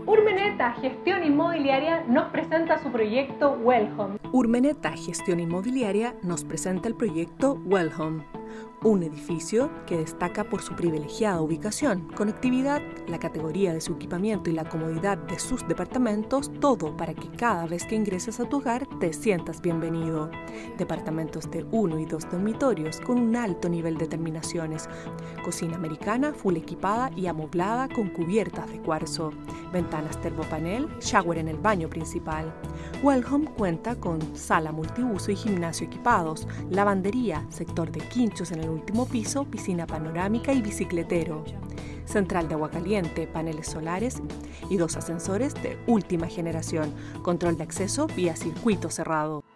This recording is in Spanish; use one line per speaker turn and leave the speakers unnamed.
Urmeneta Gestión Inmobiliaria nos presenta su proyecto Wellhome.
Urmeneta Gestión Inmobiliaria nos presenta el proyecto Wellhome, un edificio que destaca por su privilegiada ubicación, conectividad, la categoría de su equipamiento y la comodidad de sus departamentos, todo para que cada vez que ingreses a tu hogar te sientas bienvenido. Departamentos de 1 y 2 dormitorios con un alto nivel de terminaciones, cocina americana full equipada y amoblada con cubiertas de cuarzo, ventanas termopanel, shower en el baño principal. Wellhome cuenta con sala multiuso y gimnasio equipados, lavandería, sector de quinchos en el último piso, piscina panorámica y bicicletero, central de agua caliente, paneles solares y 2 ascensores de última generación, control de acceso vía circuito cerrado.